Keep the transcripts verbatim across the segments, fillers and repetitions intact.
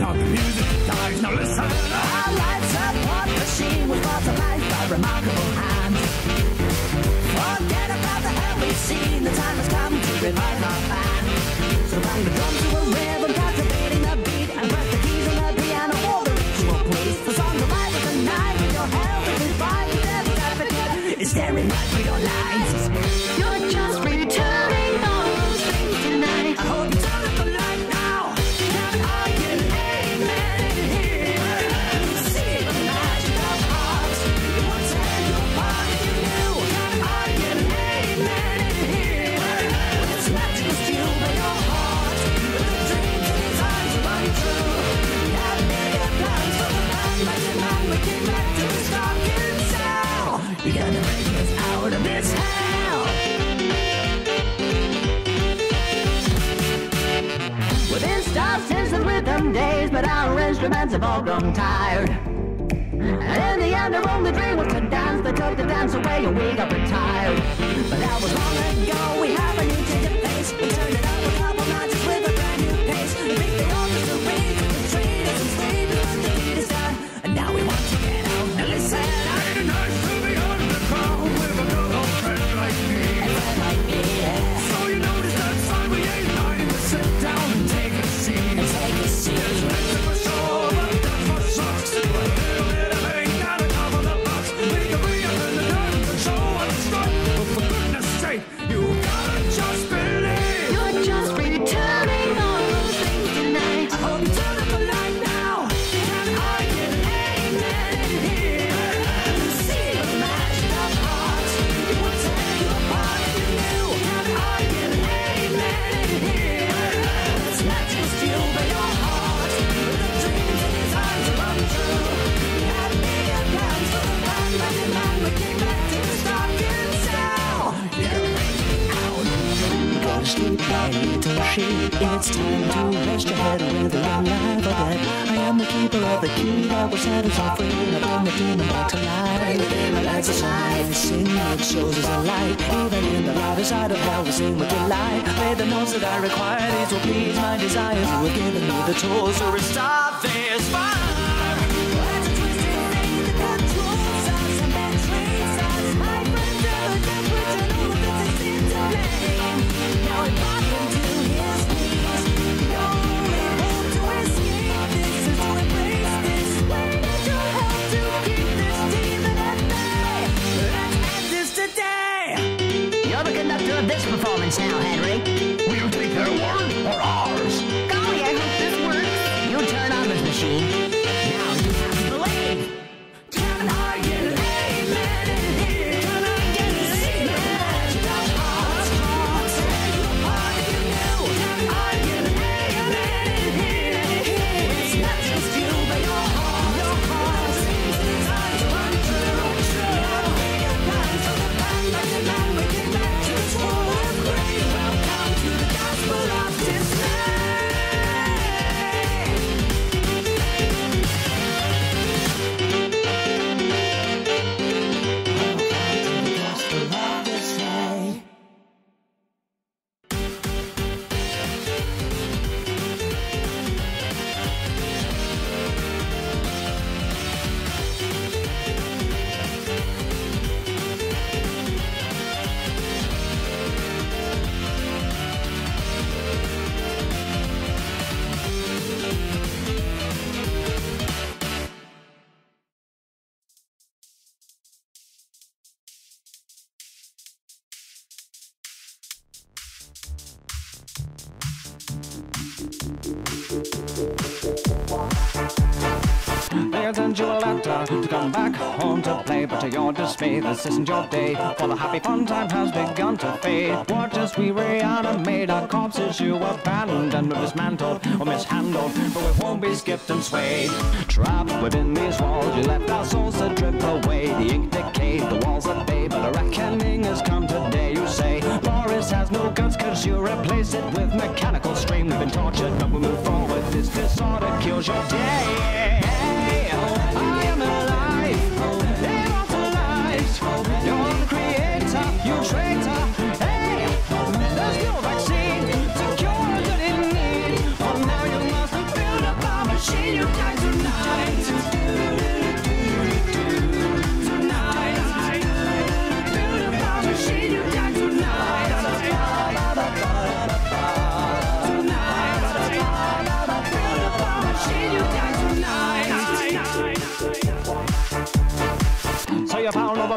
now the music dies. Now listen. Arlett's a pop machine with lots of life by remarkable hands. Forget about the hell we've seen. The time has come to revive our band. So bang the drums to a rhythm, captivating the beat, and press the keys on the piano for the ritual, please. The song the light of the night, your health is fine. Devil's advocate is staring right through your lights. You're just returning those things tonight. I hope you turn up the light now. Can I get an amen in here? See the magic of hearts. It would tear you apart if you knew. Can I get an amen in here? It's magical fuel by your heart. The dreams and desires are running true. We have bigger plans for the man, but the man we came back to is dark and sound. You're gonna bring us out of this hell. Within stars since the rhythm days, but our instruments have all grown tired. And in the end, our only dream was to dance. They took the dance away and we got retired. But that was long ago. We have a new change of pace. We turned it up a couple notches with a brand new pace. We beat the orchestra rate, the treat us and sleep because the beat is done. And now we want to get out. Now listen. Ain't it nice to be underground with a good old friend like me? A friend like me, yeah. So you notice that sign we ain't lying to sit down and take a seat. And take a seat. There's plenty for sure, but that's what sucks. But a little bit of pain gotta cover the bucks. We can be up in the dirt and show what's struck. But for goodness sake, you gotta just believe. You're just returning all those things tonight. I hope you turn up the light now. Can I get an amen in here? See the magic of hearts. It would tear you apart if you knew. Can I get an amen in here? This magic is fueled by your heart. The dreams and desires are untrue. We had bigger plans for the band, but the man we came back to the dark and sound. You're gonna bring me out. Go to sleep, my little sheep. It's time to rest your head with a long life of dead. I am the keeper of the key that will set us all free. I bring the demon back to life. Bring the demon back to life. Sing it shows us a light. Even in the louder side of hell, we sing with delight. Play the notes that I require. These will please my desires. You have given me the tools to restart this fire. What's a twisted thing that controls us and betrays us? My friend, the temperature, all of this is in flame. Now it brought him to his knees. The only hope to escape this is to embrace this. We need your help to keep this demon at bay. Let's end this today. You're the conductor of this performance now, Henry. Will you take their word or ours? Golly, I hope this works. You turn on this machine. Now you have to believe. Can I get an amen in here? Can I get an amen? Of hearts, hearts, tear you apart if you knew. Can I get an amen in here? It's not just fueled by your heart. Your heart seems designed to run true. Have bigger plans for the band, but the man we came back to this war of greed. Welcome to the gospel of Dismay. They sent you a letter to come back home to play, but to your dismay, this isn't your day. For the happy fun time has begun to fade. Watch as we reanimate our corpses you abandoned or dismantled or mishandled, but we won't be skipped and swayed. Trapped within these walls, you left our souls to drip away. The ink decayed, the walls are bay, but a reckoning has come today. You say Boris has no guts cause you replace it with mechanical stream. We've been tortured, but we move forward. This disorder kills your day. I am alive, immortalized. You're the creator, you traitor. Hey, there's no vaccine to cure what you didn't need. For now you must build up our machine.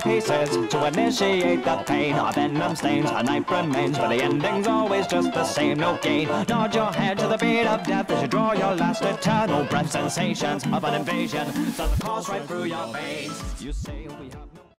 pieces to initiate the pain. Our venom stains, our knife remains, but the ending's always just the same, no gain. Nod your head to the beat of death as you draw your last eternal breath. Sensations of an invasion, so the course right through your veins. You say we have no